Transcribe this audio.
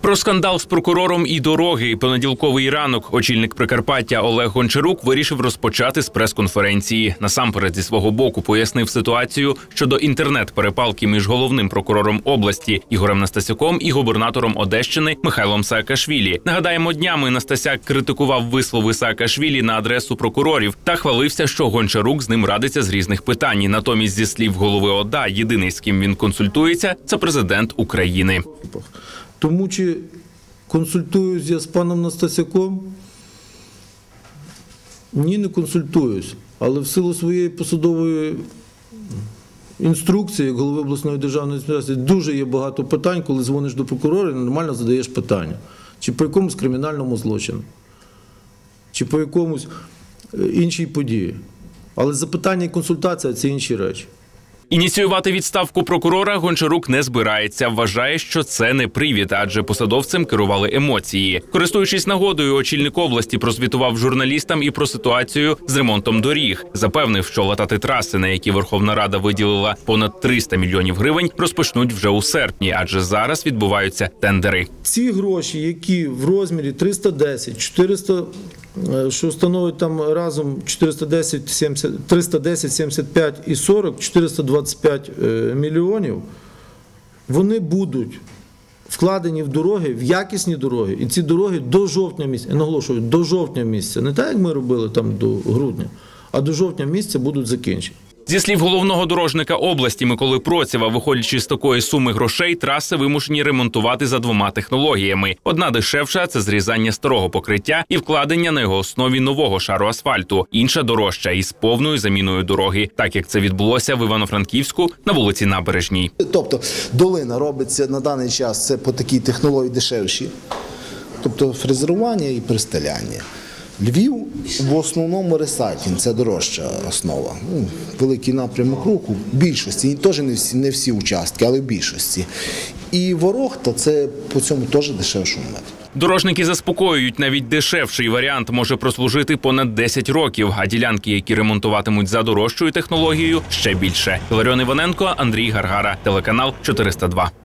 Про скандал з прокурором і дороги. Понеділковий ранок очільник Прикарпаття Олег Гончарук вирішив розпочати з прес-конференції. Насамперед зі свого боку пояснив ситуацію щодо інтернет-перепалки між головним прокурором області Ігорем Настасюком і губернатором Одещини Михайлом Саакашвілі. Нагадаємо, днями Настасяк критикував вислови Саакашвілі на адресу прокурорів та хвалився, що Гончарук з ним радиться з різних питань. Натомість, зі слів голови ОДА, єдиний, з ким він консультується – це президент України. Тому чи консультуюсь я з паном Настасяком? Ні, не консультуюсь. Але в силу своєї посадової інструкції, як голови обласної державної адміністрації, дуже є багато питань, коли дзвониш до прокурора і нормально задаєш питання. Чи по якомусь кримінальному злочину, чи по якомусь іншій події. Але запитання і консультація – це інші речі. Ініціювати відставку прокурора Гончарук не збирається. Вважає, що це не привід, адже посадовцем керували емоції. Користуючись нагодою, очільник області прозвітував журналістам і про ситуацію з ремонтом доріг. Запевнив, що латати траси, на які Верховна Рада виділила понад 300 мільйонів гривень, розпочнуть вже у серпні, адже зараз відбуваються тендери. Ці гроші, які в розмірі 310, 400, що становить там разом 410, 70, 310, 75 і 40, 425 мільйонів, вони будуть вкладені в дороги, в якісні дороги. І ці дороги до жовтня місяця, я наголошую, до жовтня місяця, не так, як ми робили там до грудня, а до жовтня місяця будуть закінчені. Зі слів головного дорожника області Миколи Процєва, виходячи з такої суми грошей, траси вимушені ремонтувати за двома технологіями. Одна дешевша – це зрізання старого покриття і вкладення на його основі нового шару асфальту. Інша дорожча – із повною заміною дороги, так як це відбулося в Івано-Франківську на вулиці Набережній. Тобто долина робиться на даний час це по такій технології дешевші, тобто фрезерування і пристеляння. Львів в основному ресайтінг – це дорожча основа. Великий напрямок руху, в більшості, теж не всі участки, але в більшості. І Ворохта – це по цьому теж дешевшому методу. Дорожники заспокоюють, навіть дешевший варіант може прослужити понад 10 років, а ділянки, які ремонтуватимуть за дорожчою технологією, ще більше. Іларіон Іваненко, Андрій Гаргара, телеканал 402.